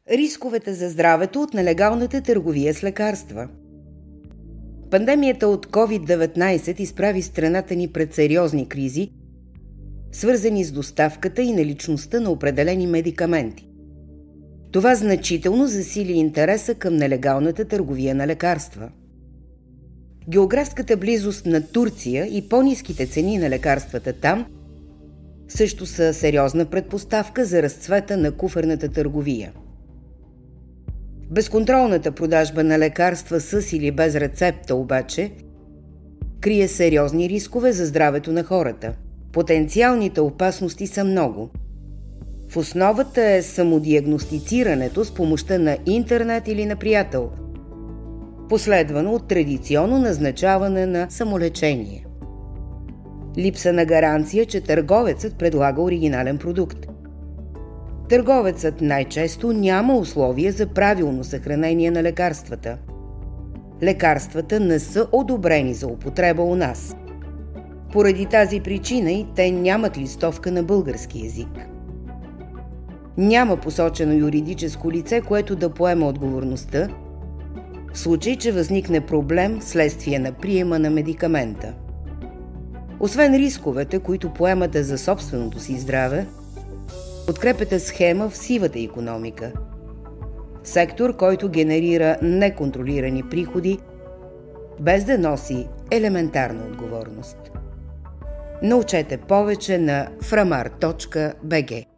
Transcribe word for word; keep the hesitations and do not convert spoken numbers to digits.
Рисковете за здравето от нелегалната търговия с лекарства. Пандемията от ковид деветнайсет изправи страната ни пред сериозни кризи, свързани с доставката и наличността на определени медикаменти. Това значително засили интереса към нелегалната търговия на лекарства. Географската близост на Турция и по-ниските цени на лекарствата там също са сериозна предпоставка за разцвета на куферната търговия. Безконтролната продажба на лекарства с или без рецепта обаче крие сериозни рискове за здравето на хората. Потенциалните опасности са много. В основата е самодиагностицирането с помощта на интернет или на приятел, последвано от традиционно назначаване на самолечение. Липса на гаранция, че търговецът предлага оригинален продукт. Търговецът най-често няма условия за правилно съхранение на лекарствата. Лекарствата не са одобрени за употреба у нас. Поради тази причина и те нямат листовка на български език. Няма посочено юридическо лице, което да поема отговорността, в случай, че възникне проблем вследствие на приема на медикамента. Освен рисковете, които поемате за собственото си здраве, подкрепяте схема в сивата икономика. Сектор, който генерира неконтролирани приходи, без да носи елементарна отговорност. Научете повече на фрамар точка би джи.